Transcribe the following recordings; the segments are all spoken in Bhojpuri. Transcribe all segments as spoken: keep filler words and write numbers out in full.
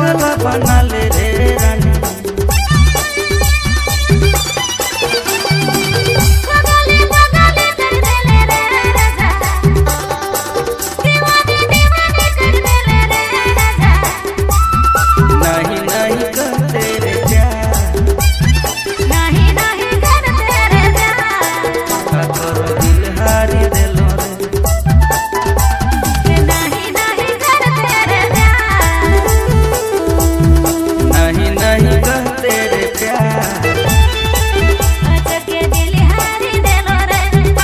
पागल बना ले रे रानी। नहीं नहीं करते रे प्यार, नहीं नहीं करते रे प्यार, का करो दिल हारी देलो रे। नहीं नहीं करते रे प्यार, नहीं नहीं करते रे प्यार, के दिल हारी देलो रे।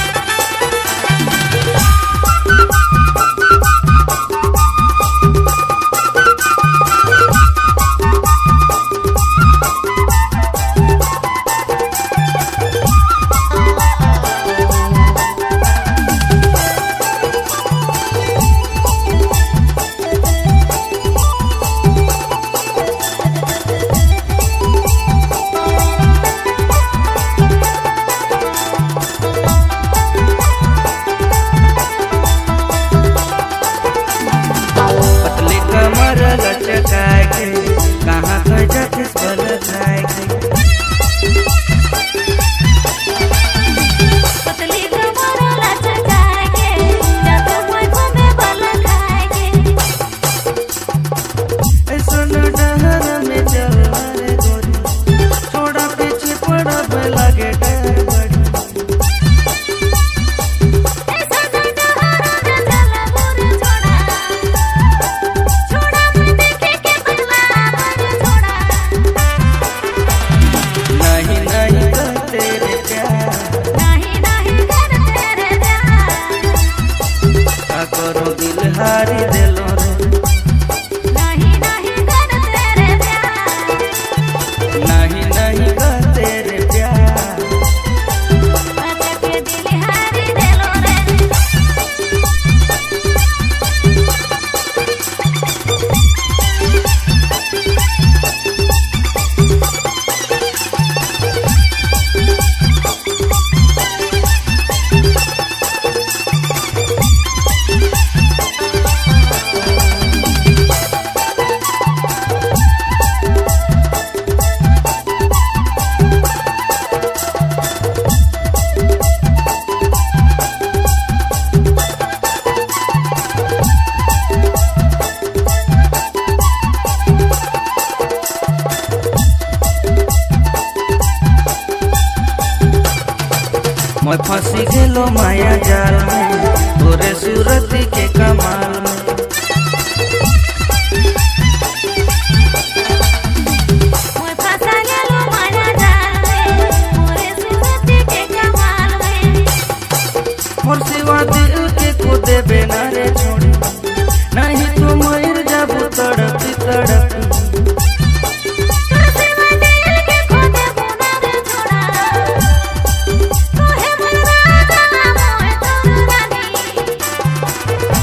पतली कमर लचकाए के कहाँ तो जटिस बल खाए के। पतली कमर लचकाए के जादू मुझ में बल खाए के। ऐसन डहर में चल रे गोरी, थोड़ा पीछे पड़ब लगे डर बड़ी। ऐसा डहर में चल बुर छोड़ा, छोड़ा मैं देखे के बदला बुर छोड़ा। नहीं नहीं करते रे प्यार, नहीं नहीं करते रे प्यार, का करो दिल हारी देलो रे। नहीं नहीं करते रे प्यार, नहीं नहीं करते रे प्यार, के दिल हारी देलो रे। मैं फंसी गेलो माया जाल में, तोरे सूरत के कमाल में। मैं फंसा गेलो माया जाल में, मोरे सूरत के कमाल में। मोर सिवा दिल के को देबे ना रे छोड़ी, नहीं तो मर जाबू तड़पी तड़पी। तोर सिवा दिल के खोदे बुना रे छोड़ा, तोहे मन राजा मोहे तोर रानी।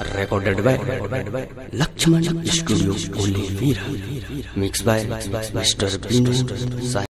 recorded by Lakshman Studio, Olivira, mixed by Mister Binu Sai.